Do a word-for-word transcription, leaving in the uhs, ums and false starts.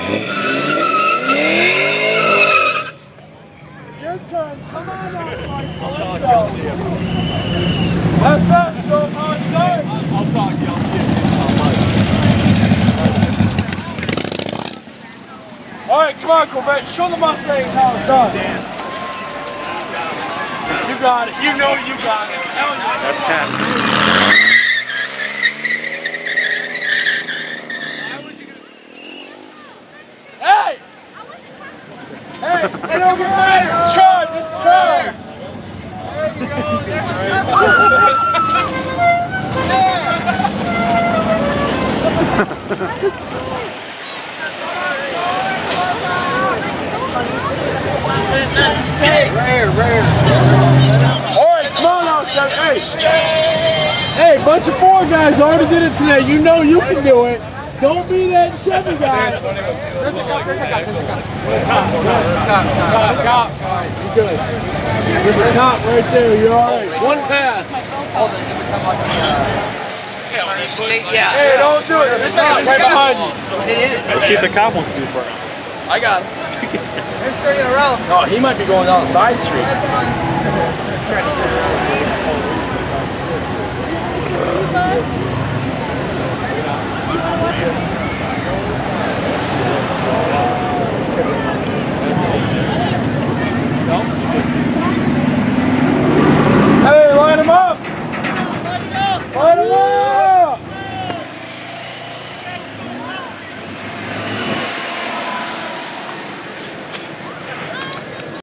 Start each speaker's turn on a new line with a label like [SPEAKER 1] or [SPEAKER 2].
[SPEAKER 1] Your turn. Come on up, Bryce. Let's go. That's up. Show them how it's done.
[SPEAKER 2] I'll talk to you. I'll see you.
[SPEAKER 1] All right, come on, Corvette. Show the Mustangs how it's done. You got it. You know you got it.
[SPEAKER 3] That's ten.
[SPEAKER 1] Hey! Hey! Get over there! Try! Just try! Rare, rare. Alright, come on now, Chef. Hey! Hey, bunch of four guys already did it today. You know you can do it. Don't be that Chevy guy. There's a cop, there's a cop, there's a cop. Cop, cop, cop. Alright, you're good. There's a cop right there, you're alright. One pass.
[SPEAKER 4] Hold it, it would come like yeah.
[SPEAKER 1] Hey, don't do it. There's a cop right behind you.
[SPEAKER 4] It is.
[SPEAKER 3] Let's see if the cop wants to do it for him.
[SPEAKER 1] I got him.
[SPEAKER 4] There's three in a row.
[SPEAKER 1] Oh, he might be going down the side street.